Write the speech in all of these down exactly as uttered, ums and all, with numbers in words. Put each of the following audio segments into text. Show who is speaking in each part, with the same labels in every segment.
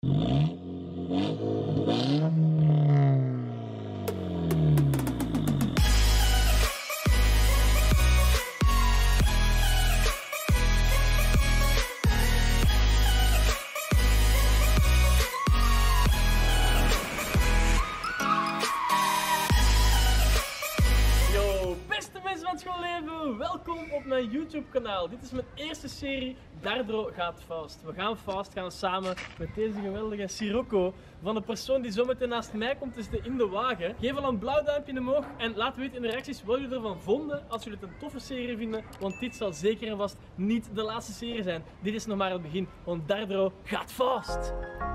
Speaker 1: Welkom op mijn YouTube kanaal. Dit is mijn eerste serie Dardro gaat fast. We gaan fast gaan samen met deze geweldige Sirocco van de persoon die zo meteen naast mij komt, is de in de wagen. Geef al een blauw duimpje omhoog en laat weten in de reacties wat jullie ervan vonden. Als jullie het een toffe serie vinden, want dit zal zeker en vast niet de laatste serie zijn. Dit is nog maar het begin, want Dardro gaat fast.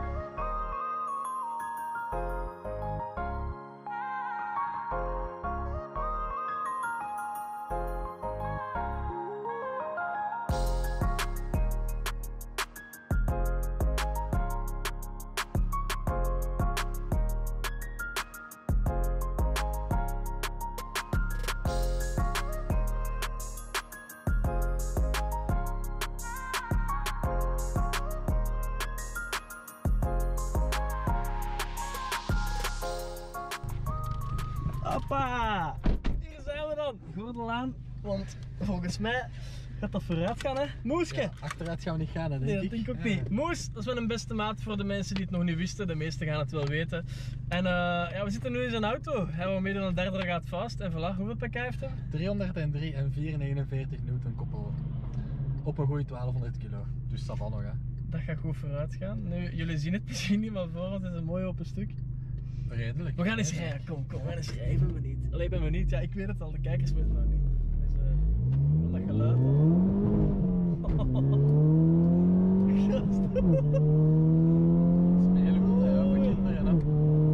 Speaker 1: Hoppa! Hier zijn we dan. Gordel aan, want volgens mij gaat dat vooruit gaan, hè? Moeske! Ja,
Speaker 2: achteruit gaan we niet gaan, hè, denk
Speaker 1: nee,
Speaker 2: ik.
Speaker 1: dat denk ik ook niet. Moes, dat is wel een beste maat voor de mensen die het nog niet wisten. De meesten gaan het wel weten. En uh, ja, we zitten nu in zijn auto. Hij wil meedoen aan Dardro gaat fast. En voilà, hoeveel pk heeft hij?
Speaker 2: driehonderddrie en vierhonderdnegenenveertig newton koppel. Op een goede twaalfhonderd kilo. Dus dat nog, hè.
Speaker 1: Dat gaat goed vooruit gaan. Nu, jullie zien het misschien niet, maar voor ons is een mooi open stuk.
Speaker 2: Redelijk.
Speaker 1: We gaan eens rijden, kom, kom, we gaan eens rijden, ik ben benieuwd. Alleen ik ben benieuwd, ja, ik weet het al, de kijkers weten het nog niet. Dus, uh, dat geluid al. Gast.
Speaker 2: Spelen goed, hè, voor kinderen, hè.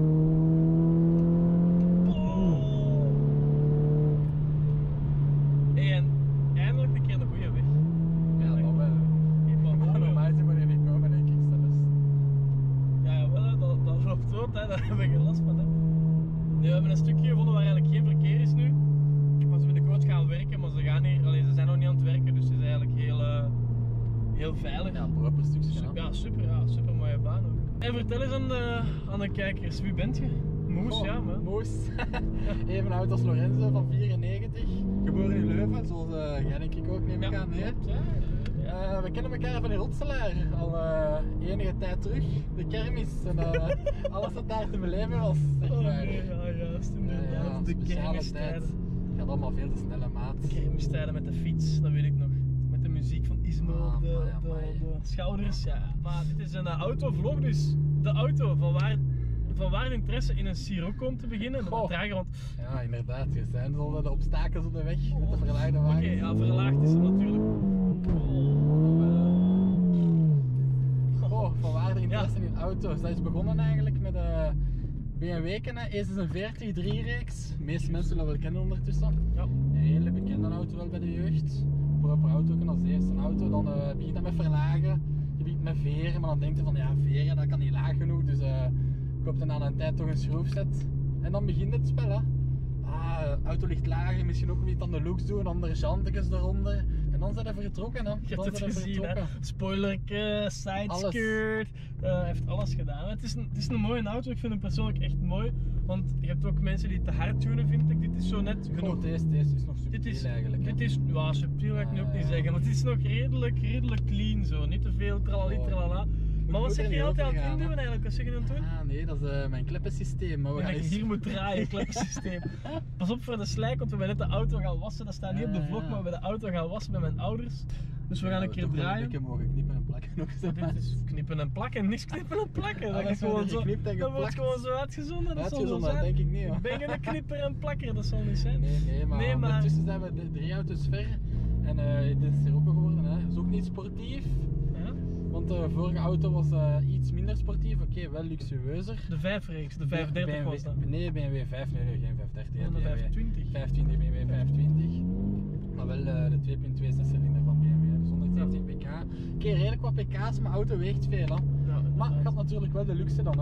Speaker 1: Hey, en eindelijk een keer de goede weg.
Speaker 2: Ja, dat wel. Normaal zijn we er niet komen, denk ik zelfs.
Speaker 1: Ja, wel, dat, dat loopt rood, hè, daar heb ik geen last van. Hè. Nee, we hebben een stukje gevonden waar eigenlijk geen verkeer is nu. Maar ze binnenkort gaan werken, maar ze gaan hier, allee, ze zijn nog niet aan het werken, dus het is eigenlijk heel, uh, heel veilig.
Speaker 2: Ja, een proper stukje.
Speaker 1: Super, ja, super, ja, super mooie baan ook. En vertel eens aan de, aan de kijkers, wie bent je? Moes,
Speaker 2: oh,
Speaker 1: ja man.
Speaker 2: Moes. Even oud als Lorenzo van vierennegentig. Geboren in Leuven, zoals uh, jij denk ik ook, neem ik
Speaker 1: ja,
Speaker 2: aan. Nee?
Speaker 1: Klopt, ja.
Speaker 2: Uh, we kennen elkaar van de Rotselaar al uh, enige tijd terug. De kermis en uh, alles wat daar te beleven was, zeg maar.
Speaker 1: Oh, nee, ja, juist, inderdaad.
Speaker 2: Ja, ja,
Speaker 1: de
Speaker 2: speciale tijd.
Speaker 1: kermistijden.
Speaker 2: Het gaat allemaal veel te snelle maat.
Speaker 1: Kermistijden met de fiets, dat weet ik nog. Met de muziek van Ismo
Speaker 2: Ah,
Speaker 1: op de,
Speaker 2: amai,
Speaker 1: de,
Speaker 2: amai.
Speaker 1: de schouders. Ja. Maar dit is een uh, autovlog, dus de auto van waar, van waar de interesse in een Sirocco om te beginnen. De vertrager, want...
Speaker 2: Ja, inderdaad. Er zijn al de obstakels op de weg met de verlaagde wagens.
Speaker 1: Oké, okay, ja, verlaagd is er natuurlijk.
Speaker 2: Oh, van waar de interesse ja. in auto's. Dat is begonnen eigenlijk met de B M W kennen, E zesenveertig drie-reeks. De meeste mensen zullen wel kennen ondertussen.
Speaker 1: Ja.
Speaker 2: Een hele bekende auto wel bij de jeugd. Proper auto als eerste auto. Dan uh, begint dat met verlagen. Je begint met veren, maar dan denkt je van ja, veren dat kan niet laag genoeg. Dus uh, koopt er na een tijd toch een schroefset. En dan begint het spel, hè. Ah, de auto ligt lager, misschien ook niet aan de looks doen, andere chantekens eronder. En dan zijn we vertrokken, hè.
Speaker 1: Je hebt
Speaker 2: dan
Speaker 1: het gezien, hè. Spoilerke, sideskirt, uh, heeft alles gedaan. Het is, een, het is een mooie auto, ik vind hem persoonlijk echt mooi. Want je hebt ook mensen die het te hard tunen, vind ik. Dit is zo net genoeg.
Speaker 2: Oh, deze, deze is nog subtiel
Speaker 1: dit is,
Speaker 2: eigenlijk. Hè?
Speaker 1: Dit is, ja, subtiel ga ik nu ook niet zeggen, maar het is nog redelijk, redelijk clean zo. Niet te veel tralali tralala. Maar wat zeg je altijd aan het induwen eigenlijk? Wat zeg je aan het doen?
Speaker 2: Ah nee, dat is uh, mijn kleppensysteem. Maar we gaan
Speaker 1: je
Speaker 2: eens...
Speaker 1: hier moet draaien, kleppensysteem. Pas op voor de slijk, want we hebben net de auto gaan wassen. Dat staat niet op de vlog, maar we hebben de auto gaan wassen met mijn ouders. Dus we gaan ja, een keer draaien.
Speaker 2: Ik mogen knippen en plakken nog zo.
Speaker 1: Dit is knippen en plakken, niks knippen en plakken. Dat, is gewoon zo, dat wordt gewoon zo uitgezonden. Dat zal zo zijn.
Speaker 2: Denk ik niet, hoor.
Speaker 1: Ben je een knipper en plakker? Dat zal niet zijn.
Speaker 2: Nee, nee, maar,
Speaker 1: nee, maar...
Speaker 2: ondertussen zijn we de drie auto's ver. En uh, dit is er ook geworden, hè. Dat is ook niet sportief.
Speaker 1: Ja?
Speaker 2: Want de vorige auto was uh, iets minder sportief, oké, okay, wel luxueuzer.
Speaker 1: De vijf-reeks, de vijfhonderddertig was dat?
Speaker 2: Nee, B M W vijf, nee, nee geen vijfhonderddertig.
Speaker 1: Ja, de vijfhonderdtwintig.
Speaker 2: vijfhonderdtwintig, B M W vijfhonderdtwintig. Maar wel uh, de twee komma twee zescilinder van B M W, dus honderdzeventig pk. Oké, okay, redelijk wat pk's, maar auto weegt veel, hè. Ja, maar het gaat natuurlijk wel de luxe dan, hè.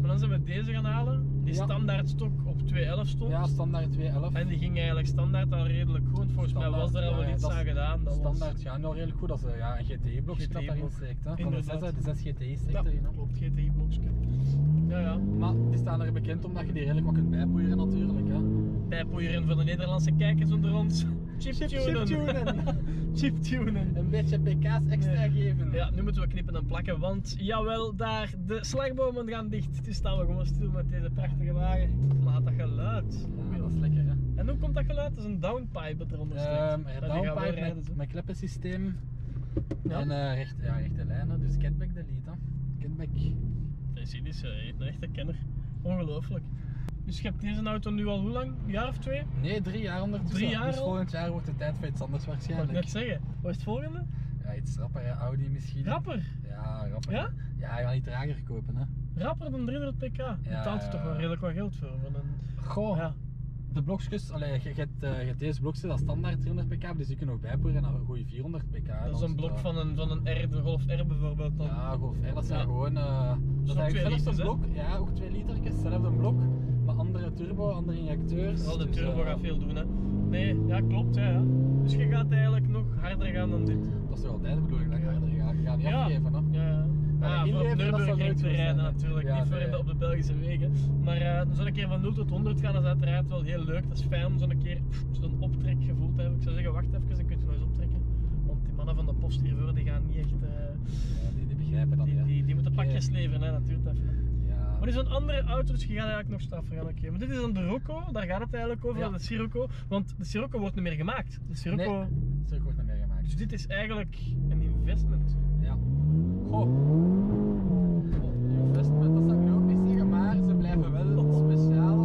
Speaker 1: Maar dan zijn we deze gaan halen, die
Speaker 2: Ja.
Speaker 1: standaard stok op twee elf stond.
Speaker 2: Ja, standaard twee elf.
Speaker 1: En die ging eigenlijk standaard al redelijk goed. Volgens mij was er al wel
Speaker 2: ja,
Speaker 1: iets
Speaker 2: dat is-
Speaker 1: aan gedaan. Dat
Speaker 2: Standaard
Speaker 1: was...
Speaker 2: ja, nou redelijk goed. Dat is eh, ja, een G T I-blok dat daarin
Speaker 1: GTI-blok.
Speaker 2: steekt. Hè. Van de
Speaker 1: Inderdaad.
Speaker 2: zes, hè, de zes G T I steekt
Speaker 1: Ja,
Speaker 2: erin. Hè.
Speaker 1: klopt, G T I-blokje. Ja, ja.
Speaker 2: Maar die staan er bekend omdat je die redelijk wat kunt bijpoeieren natuurlijk. Hè.
Speaker 1: Bijpoeieren voor de Nederlandse kijkers onder ons. Chiptunen.
Speaker 2: Chiptunen.
Speaker 1: Chiptunen.
Speaker 2: Een beetje pk's extra geven.
Speaker 1: Ja, nu moeten we knippen en plakken, want jawel, daar, de slagbomen gaan dicht. Dus staan we gewoon stil met deze prachtige wagen. Laat dat geluid.
Speaker 2: Ja, dat is lekker hè.
Speaker 1: En hoe komt dat geluid? Dat is een downpipe dat eronder steekt.
Speaker 2: Um,
Speaker 1: En die gaan we
Speaker 2: downpipe
Speaker 1: rijden,
Speaker 2: met,
Speaker 1: zo.
Speaker 2: met kleppensysteem
Speaker 1: Ja.
Speaker 2: en uh, recht, ja, rechte lijnen, dus catback delete. Hè. Catback.
Speaker 1: Deze is uh, een echte kenner. Ongelooflijk. Dus je hebt deze auto nu al hoe lang? Een jaar of twee?
Speaker 2: Nee, drie jaar ondertussen.
Speaker 1: Drie jaar
Speaker 2: dus
Speaker 1: al?
Speaker 2: volgend jaar wordt het tijd voor iets anders
Speaker 1: Wat ik
Speaker 2: waarschijnlijk.
Speaker 1: net zeggen. Wat is het volgende?
Speaker 2: Ja, iets rapper, hè. Audi misschien.
Speaker 1: Rapper.
Speaker 2: Ja, rapper.
Speaker 1: Ja?
Speaker 2: Ja, je gaat niet trager kopen hè.
Speaker 1: Rapper dan driehonderd pk. Je betaalt er
Speaker 2: ja,
Speaker 1: toch wel
Speaker 2: ja.
Speaker 1: redelijk wat geld voor. Van een...
Speaker 2: Goh,
Speaker 1: Ja.
Speaker 2: de blokjes, allee, je, je, hebt, uh, je hebt deze blokjes dat standaard driehonderd pk, dus je kunt nog bijpoeieren naar een goede vierhonderd pk.
Speaker 1: Dat is een blok van een, van een R, de Golf R bijvoorbeeld. Dan.
Speaker 2: Ja, Golf R, dat zijn
Speaker 1: Ja.
Speaker 2: gewoon. Uh, dat is
Speaker 1: ook
Speaker 2: eigenlijk
Speaker 1: twee
Speaker 2: zelfs een
Speaker 1: liters,
Speaker 2: blok. Ja, ook twee litertjes, hetzelfde blok. Maar andere turbo, andere injecteurs.
Speaker 1: Wel, de
Speaker 2: dus,
Speaker 1: turbo
Speaker 2: eh,
Speaker 1: gaat veel doen, hè. Nee, ja, klopt, ja, ja. Dus je gaat eigenlijk nog harder gaan dan dit.
Speaker 2: Dat is toch altijd de bedoeling dat je harder gaat. Je gaat niet
Speaker 1: Ja.
Speaker 2: afgeven, hè?
Speaker 1: Ja, ja.
Speaker 2: Maar
Speaker 1: Ja,
Speaker 2: de
Speaker 1: voor op
Speaker 2: inleveren, dat zal
Speaker 1: Nürburgring
Speaker 2: nooit
Speaker 1: te
Speaker 2: goed
Speaker 1: rijden
Speaker 2: zijn, hè.
Speaker 1: natuurlijk,
Speaker 2: Ja,
Speaker 1: niet voor
Speaker 2: nee.
Speaker 1: in de, op de Belgische wegen. Maar uh, zo'n keer van nul tot honderd gaan, dat is uiteraard wel heel leuk. Dat is fijn om zo'n keer pff, zo'n optrekgevoel te hebben. Ik zou zeggen, wacht even, dan kun je nog eens optrekken. Want die mannen van de post hiervoor, die gaan niet echt... uh,
Speaker 2: Ja, die, die begrijpen dat,
Speaker 1: die,
Speaker 2: ja.
Speaker 1: die, die moeten
Speaker 2: Oké.
Speaker 1: pakjes leveren, hè, dat duurt even. hè.
Speaker 2: Ja.
Speaker 1: Maar dit is een andere auto, dus je gaat eigenlijk nog straffer gaan. Oké. Maar dit is dan de Rocco, daar gaat het eigenlijk over,
Speaker 2: Ja.
Speaker 1: de Sirocco. Want de Sirocco wordt niet meer gemaakt. De Sirocco...
Speaker 2: Nee. Stuk wordt niet meer gemaakt.
Speaker 1: Dus dit is eigenlijk een investment.
Speaker 2: Ja. Goh. Investment, dat zou ik nu ook niet zeggen, maar ze blijven wel speciaal.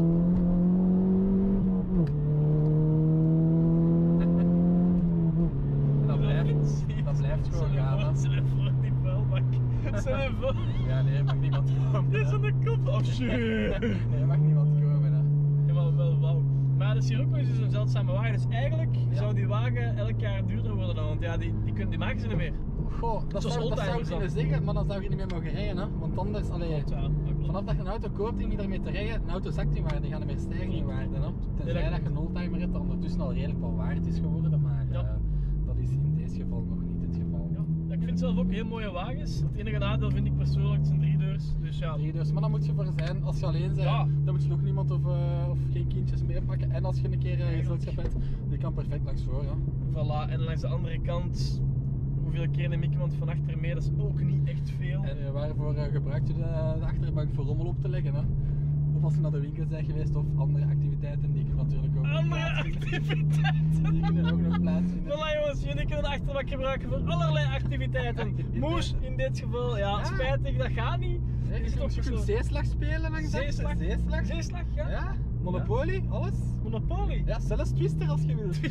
Speaker 2: Dat blijft, dat blijft gewoon gaan. hè.
Speaker 1: Stel je voor, die vuilbak. Stel je voor.
Speaker 2: Ja, nee, er mag niemand komen.
Speaker 1: Dit is aan de kop. Oh shit.
Speaker 2: Nee, er mag niemand komen. Hè.
Speaker 1: Ja, maar wel wauw. Maar de Sirocco is dus een zeldzame wagen. Dus eigenlijk
Speaker 2: Ja.
Speaker 1: zou die wagen elk jaar duurder worden dan. Want ja, die, die, kunnen, die maken ze niet meer.
Speaker 2: Goh, dat
Speaker 1: Zoals
Speaker 2: zou, dat zou ik
Speaker 1: oldtimers dan.
Speaker 2: kunnen zeggen, maar dan zou je niet meer mogen rijden. Hè. Want anders, allee,
Speaker 1: Ja, dat klopt.
Speaker 2: vanaf dat je een auto koopt en niet daarmee te rijden, een auto zakt in waarde, die gaan er meer stijgen in waarde. Hè. Tenzij
Speaker 1: Ja, dat
Speaker 2: dat je een oldtimer hebt dat ondertussen al redelijk wel waard is geworden, maar
Speaker 1: Ja.
Speaker 2: uh, dat is in deze geval nog niet het geval.
Speaker 1: Ja. Ja, ik vind zelf ook heel mooie wagens. Het enige nadeel vind ik persoonlijk, het zijn driedeurs. Dus ja,
Speaker 2: Drie dus, maar dan moet je voor zijn, als je alleen bent,
Speaker 1: Ja.
Speaker 2: dan moet je nog niemand of, uh, of geen kindjes meepakken. En als je een keer uh,
Speaker 1: Eigenlijk.
Speaker 2: gezelschap hebt, die kan perfect langs voor. Hè.
Speaker 1: voilà. En langs de andere kant, hoeveel keer neem ik iemand van achter mee? Dat is ook niet echt veel.
Speaker 2: En uh, waarvoor uh, gebruik je de, de achterbank voor rommel op te leggen? Hè? Of als je naar de winkel bent geweest of andere activiteiten, die kunnen natuurlijk ook nog
Speaker 1: Andere
Speaker 2: plaatsvinden.
Speaker 1: activiteiten.
Speaker 2: Die kunnen ook nog plaatsvinden.
Speaker 1: Voilà jongens, jullie kunnen de achterbak gebruiken voor allerlei activiteiten. Moes in dit geval, ja,
Speaker 2: Ja.
Speaker 1: spijtig, dat gaat niet.
Speaker 2: Nee,
Speaker 1: Is
Speaker 2: je
Speaker 1: toch
Speaker 2: kunt, je kunt
Speaker 1: zo-
Speaker 2: zeeslag spelen langs dat.
Speaker 1: Zeeslag.
Speaker 2: Zeeslag.
Speaker 1: Zeeslag, ja.
Speaker 2: Ja, Monopoly, alles.
Speaker 1: Monopoly.
Speaker 2: Ja, zelfs Twister als je wilt.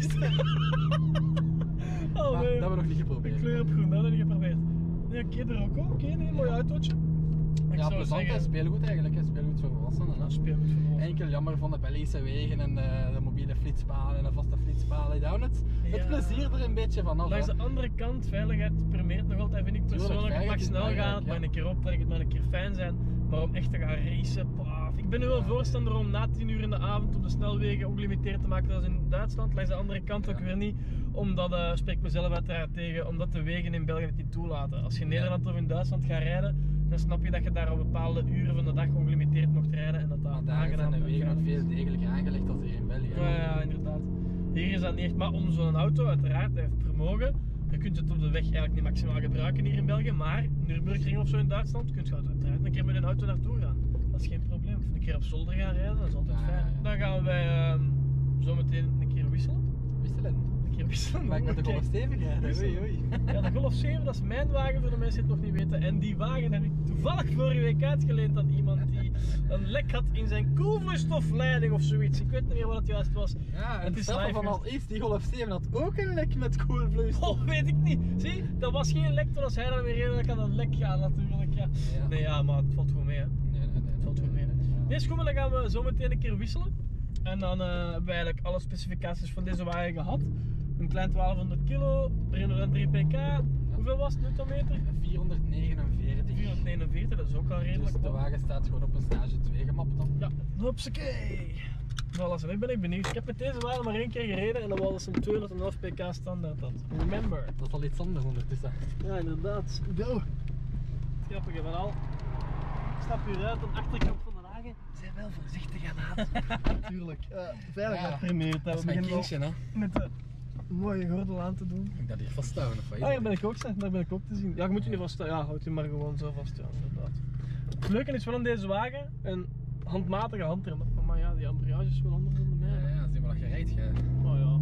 Speaker 1: Oh
Speaker 2: Maar
Speaker 1: nee.
Speaker 2: dat hebben we nog niet
Speaker 1: De
Speaker 2: geprobeerd.
Speaker 1: kleur op groen, dat hebben we niet geprobeerd. Nee, oké, de Rocco, oké, nee, mooi
Speaker 2: Ja.
Speaker 1: autootje. Ik
Speaker 2: Ja,
Speaker 1: zou
Speaker 2: plezant en
Speaker 1: zeggen,
Speaker 2: speelgoed eigenlijk, hè. Speelgoed voor volwassenen. Hè.
Speaker 1: nou, speel met vermogen.
Speaker 2: Enkel jammer van de Belgische wegen en de, de mobiele flitspalen en de vaste flitspalen. Die houden het, het
Speaker 1: Ja.
Speaker 2: plezier er een beetje van af.
Speaker 1: Langs
Speaker 2: hè.
Speaker 1: de andere kant, veiligheid permeert nog altijd, vind ik
Speaker 2: Tuurlijk,
Speaker 1: persoonlijk. Het mag
Speaker 2: veiligheid is
Speaker 1: snel gaan, het
Speaker 2: belangrijk,
Speaker 1: mag
Speaker 2: ja.
Speaker 1: een keer optrekken, het mag een keer fijn zijn. Maar om echt te gaan racen, paf. Ik ben nu wel
Speaker 2: Ja.
Speaker 1: voorstander om na tien uur in de avond op de snelwegen ongelimiteerd te maken zoals in Duitsland. Langs de andere kant ook
Speaker 2: Ja.
Speaker 1: weer niet, omdat, uh, spreek mezelf uiteraard tegen, omdat de wegen in België het niet toelaten. Als je in
Speaker 2: Ja.
Speaker 1: Nederland of in Duitsland gaat rijden, dan snap je dat je daar op bepaalde uren van de dag ongelimiteerd mocht rijden en dat dat
Speaker 2: Maar daar zijn
Speaker 1: aangenaam
Speaker 2: de
Speaker 1: en
Speaker 2: wegen
Speaker 1: fijn
Speaker 2: ook
Speaker 1: is.
Speaker 2: veel degelijker aangelegd dan hier in België.
Speaker 1: Ja, ja, inderdaad. Hier is dat niet echt, maar om zo'n auto, uiteraard, hij heeft vermogen. Je kunt het op de weg eigenlijk niet maximaal gebruiken hier in België, maar Nürburgring of zo in Duitsland kun je uiteraard een keer met een auto naartoe gaan. Dat is geen probleem. Of een keer op zolder gaan rijden, dat is altijd
Speaker 2: Ja, ja,
Speaker 1: fijn.
Speaker 2: ja.
Speaker 1: Dan gaan wij uh, zo meteen een keer wisselen.
Speaker 2: Wisselen.
Speaker 1: Een keer wisselen.
Speaker 2: Maar ik met de
Speaker 1: Oké.
Speaker 2: Golf zeven rijden.
Speaker 1: Wisselen.
Speaker 2: Oei, oei.
Speaker 1: Ja, de Golf zeven, dat is mijn wagen voor de mensen die het nog niet weten. En die wagen heb ik toevallig vorige week uitgeleend aan iemand die een lek had in zijn koelvloeistofleiding of zoiets. Ik weet niet meer wat het juist was.
Speaker 2: Ja, en
Speaker 1: Het
Speaker 2: het
Speaker 1: is
Speaker 2: straffe
Speaker 1: live
Speaker 2: van
Speaker 1: geweest.
Speaker 2: al is, die Golf zeven had ook een lek met koelvloeistof.
Speaker 1: Oh, weet ik niet. Zie, dat was geen lek, toen was hij dan weer redelijk aan een lek gaan natuurlijk. Ja.
Speaker 2: Ja.
Speaker 1: Nee, ja, maar het valt goed mee hè.
Speaker 2: Nee, nee, nee.
Speaker 1: Het valt goed mee. Hè. Nee, is goed, maar dan gaan we zo meteen een keer wisselen. En dan uh, hebben we eigenlijk alle specificaties van deze wagen gehad. Een klein twaalfhonderd kilo, driehonderddrie pk. Hoeveel was het newtonmeter?
Speaker 2: vierhonderdnegenenveertig.
Speaker 1: vierhonderdnegenenveertig negenenveertig, dat is ook al redelijk.
Speaker 2: Dus de
Speaker 1: wat.
Speaker 2: wagen staat gewoon op een stage twee gemapt dan.
Speaker 1: Ja, hupsakee. Voilà, zo, nu ben ik benieuwd. Ik heb met deze wagen maar één keer gereden en dat was dus een tweehonderdvijf pk standaard had. Remember.
Speaker 2: Dat is al iets anders ondertussen.
Speaker 1: Ja, inderdaad. Go. Het grappige van al. Ik stap hier uit aan de achterkant van de wagen. Zijn wel voorzichtig aan haat. Natuurlijk. Uh, veiligheid
Speaker 2: Ja,
Speaker 1: primeert.
Speaker 2: Dat is mijn kindje, hè.
Speaker 1: Met de mooie gordel aan te doen.
Speaker 2: Moet ik dat hier vasthouden of wat?
Speaker 1: Ah, daar ben ik ook, zeg. Daar ben ik ook te zien. Ja, je moet je niet vast. Ja, houd je maar gewoon zo vast. Ja, inderdaad. Het leuke is wel aan deze wagen een handmatige handrem. Maar ja, die embrayage is wel anders dan de mijne.
Speaker 2: Ja, ja, zie maar dat je rijdt, jij.
Speaker 1: Oh ja.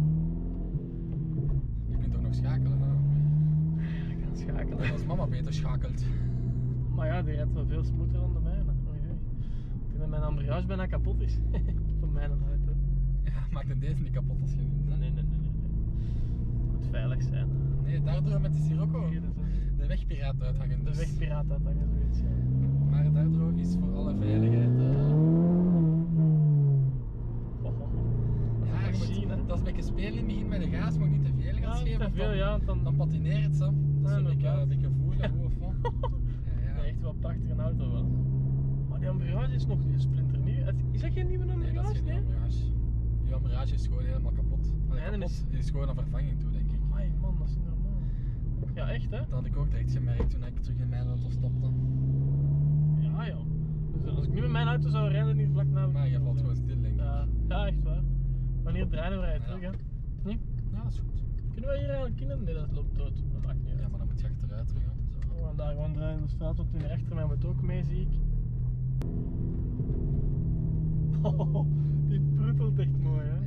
Speaker 2: Je kunt toch nog schakelen, hè?
Speaker 1: Ja, ik kan schakelen.
Speaker 2: Als mama beter schakelt.
Speaker 1: Maar ja, die rijdt wel veel smoother dan de mijne. Oei, oei. Ik denk dat mijn embrayage bijna kapot is. Van mijn auto.
Speaker 2: Ja, maakt dan deze niet kapot als je wint.
Speaker 1: Nee, nee, nee, nee. nee. Moet veilig zijn.
Speaker 2: Nee, daardoor met de Sirocco.
Speaker 1: Hier, dat is
Speaker 2: De wegpiraat uithangen
Speaker 1: de
Speaker 2: dus.
Speaker 1: wegpiraat uithangen, zoiets. Ja.
Speaker 2: Maar daardoor is voor alle veiligheid. Uh...
Speaker 1: Oh, oh, oh.
Speaker 2: Ja, je moet,
Speaker 1: Machine, hè.
Speaker 2: dat is een beetje spelen in het begin met de gaas, maar niet te veel gas
Speaker 1: Ja,
Speaker 2: geven.
Speaker 1: niet te
Speaker 2: want
Speaker 1: veel,
Speaker 2: dan,
Speaker 1: ja. want Dan,
Speaker 2: dan patineert het zo. Dat is
Speaker 1: Ja,
Speaker 2: een beetje,
Speaker 1: inderdaad.
Speaker 2: een beetje voelen hoe of wat. Ja, ja.
Speaker 1: Nee, echt wel een prachtige auto wel. Maar die embrayage is nog die splinternieuw. Het- Is dat geen nieuwe
Speaker 2: Nee, dat
Speaker 1: embrayage?
Speaker 2: is geen embrayage. Die embrayage is gewoon helemaal kapot. Allee,
Speaker 1: Nee, dan
Speaker 2: kapot.
Speaker 1: is-
Speaker 2: Die is gewoon een vervanging toe, denk ik.
Speaker 1: Amai, man, dat is niet normaal. Ja, echt hè?
Speaker 2: Dat had ik ook direct gemerkt toen ik terug in mijn auto stopte.
Speaker 1: Ja, joh. Dus als ik nu met mijn auto zou rijden, niet vlak na.
Speaker 2: Maar je valt gewoon stil, denk ik.
Speaker 1: Ja, ja, echt waar. Wanneer draaien we rijden
Speaker 2: Ja.
Speaker 1: terug, hè? Nee?
Speaker 2: Ja, dat is goed.
Speaker 1: Kunnen wij hier eigenlijk in? Nee, dat loopt dood. Dat maakt niet uit.
Speaker 2: Ja, maar dan moet je achteruit terug gaan. Zo.
Speaker 1: We gaan daar gewoon draaien in de straat, want die rechter mij moet ook mee, zie ik. Oh, die prutelt echt mooi, hè?
Speaker 2: Ja,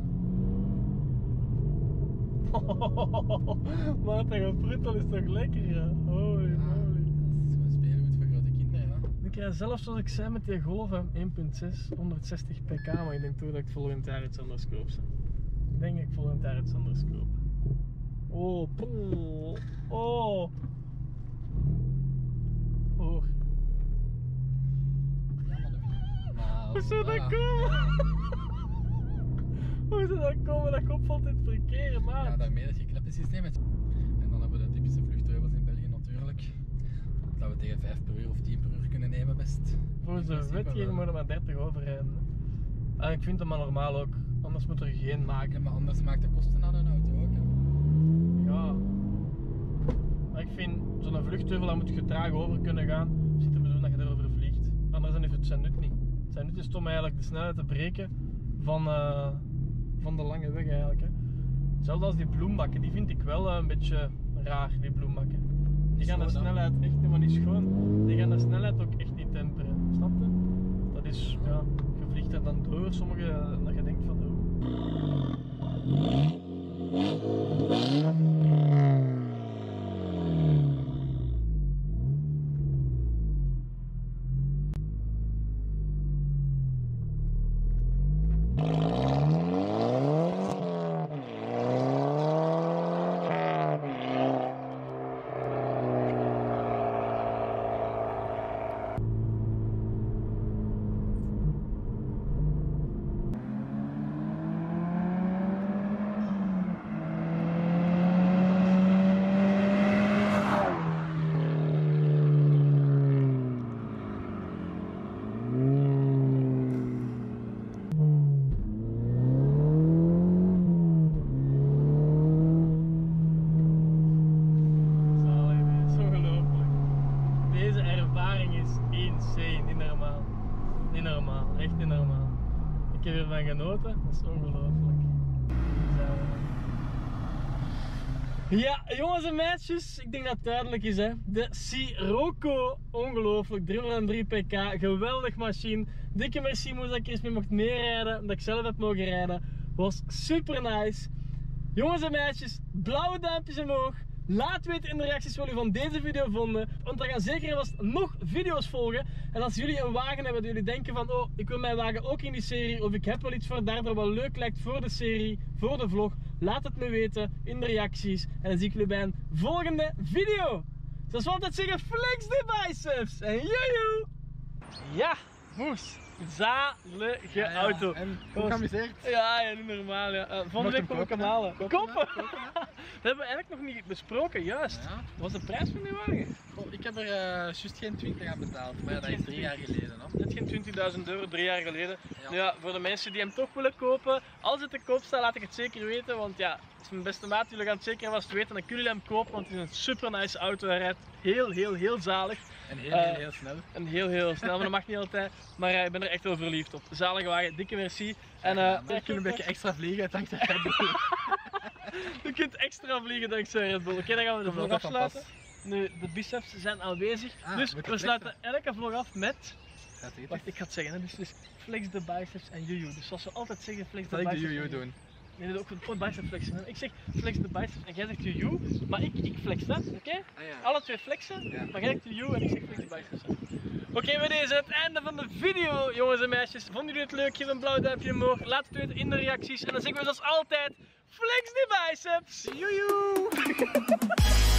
Speaker 1: Maar dat gepruttel is toch lekker, ja? Holy
Speaker 2: ja.
Speaker 1: moly.
Speaker 2: Dat is gewoon speelgoed voor grote kinderen, hè.
Speaker 1: Ik krijg zelfs zoals ik zei met die Golf hè, één komma zes, honderdzestig pk, maar ik denk toch dat ik volgend jaar iets anders koop. Zo. Ik denk dat ik volgend jaar iets anders koop. Oh, poeh. Oh. Hoor.
Speaker 2: Ja, maar de... Nou,
Speaker 1: Hoe zou dat
Speaker 2: ja.
Speaker 1: komen? Hoe zou dat komen? Dat opvalt in het verkeer, maat.
Speaker 2: Ja, daarmee dat je kleppensysteem hebt. En dan hebben we de typische vluchtheuvels in België natuurlijk. Dat we tegen vijf per uur of tien per uur kunnen nemen best.
Speaker 1: Volgens
Speaker 2: In
Speaker 1: de
Speaker 2: principe
Speaker 1: wetgeving
Speaker 2: wel.
Speaker 1: moeten we maar dertig overrijden. hè. En ik vind dat maar normaal ook, anders moet er geen
Speaker 2: Ja,
Speaker 1: maken.
Speaker 2: maar anders maakt de kosten aan een auto ook. Hè.
Speaker 1: Ja. Maar ik vind, zo'n vluchtheuvel, daar moet je traag over kunnen gaan. Zit te bedoelen dat je erover vliegt. Anders heeft het zijn nut niet. Het zijn nut is om eigenlijk de snelheid te breken van, uh, van de lange weg eigenlijk. Hè. Hetzelfde als die bloembakken, die vind ik wel uh, een beetje raar, die bloembakken. Die gaan de
Speaker 2: Schoon, hè?
Speaker 1: snelheid echt helemaal niet schoon. Die gaan de snelheid ook echt niet temperen. Snap je? Dat is, ja, je vliegt er dan door, sommige uh, dat je denkt van oh. Zalig, dit is ongelooflijk. Deze ervaring is insane, niet normaal. Niet normaal, echt niet normaal. Ik heb ervan genoten, dat is ongelooflijk. Zalig. Ja, jongens en meisjes, ik denk dat het duidelijk is hè. De Sirocco, ongelooflijk, driehonderddrie pk, geweldig machine. Dikke merci Moes dat ik er eens mee mocht meerijden, dat ik zelf heb mogen rijden. Was super nice. Jongens en meisjes, blauwe duimpjes omhoog. Laat weten in de reacties wat jullie van deze video vonden. Want er gaan zeker en vast nog video's volgen. En als jullie een wagen hebben dat jullie denken van oh, ik wil mijn wagen ook in die serie. Of ik heb wel iets voor daardoor wat leuk lijkt voor de serie, voor de vlog. Laat het me weten in de reacties. En dan zie ik jullie bij een volgende video. Zoals we altijd zeggen, flex de biceps. En joejoe! Ja, Moes. Zalige
Speaker 2: Ja, ja.
Speaker 1: auto.
Speaker 2: En hoe geamuseerd?
Speaker 1: Ja, ja, niet normaal. Ja. Uh, volgende
Speaker 2: Mocht
Speaker 1: week
Speaker 2: hem
Speaker 1: kom ik hem
Speaker 2: kopen,
Speaker 1: halen.
Speaker 2: hè? Kopen,
Speaker 1: Koppen!
Speaker 2: hè? Kopen, hè?
Speaker 1: Dat hebben we eigenlijk nog niet besproken, juist.
Speaker 2: Ja.
Speaker 1: Wat was de prijs van die wagen?
Speaker 2: Oh, ik Ik heb er uh, juist geen twintig aan betaald, maar ja, dat is drie jaar geleden. Hè?
Speaker 1: Net geen twintigduizend euro, drie jaar geleden.
Speaker 2: Ja.
Speaker 1: Nou ja, voor de mensen die hem toch willen kopen, als het te koop staat, laat ik het zeker weten. Want ja, als mijn beste maat jullie gaan het zeker vast weten, dan kunnen jullie hem kopen. Want het is een super nice auto. Hij rijdt heel, heel, heel zalig.
Speaker 2: En heel, heel, heel snel.
Speaker 1: En heel, heel snel, maar dat mag niet altijd. Maar uh, ik ben er echt wel verliefd op. Zalige wagen, dikke merci. En uh,
Speaker 2: ja, ik kan een beetje extra vliegen dankzij Red Bull.
Speaker 1: Je kunt extra vliegen dankzij Red Bull. Oké, okay, dan gaan we de vlog afsluiten. Nu, de biceps zijn aanwezig. Ah, dus we, we sluiten elke vlog af met... Wacht, ik ga het zeggen. Hè. Dus, dus flex de biceps en juju. Dus zoals we altijd zeggen, flex de
Speaker 2: biceps.
Speaker 1: biceps.
Speaker 2: Zal ik de juju doen?
Speaker 1: Nee, dat ook gewoon bicep flexen. Ik zeg flex de biceps en jij zegt juju, maar ik, ik flex dat, oké? Okay? Ah, ja. Alle twee flexen, ja. Maar jij zegt juju en ik zeg flex de biceps. Oké, okay, bij deze het einde van de video, jongens en meisjes. Vonden jullie het leuk? Geef een blauw duimpje omhoog. Laat het weten in de reacties. En dan zeggen we zoals altijd, flex die biceps! Joejoe!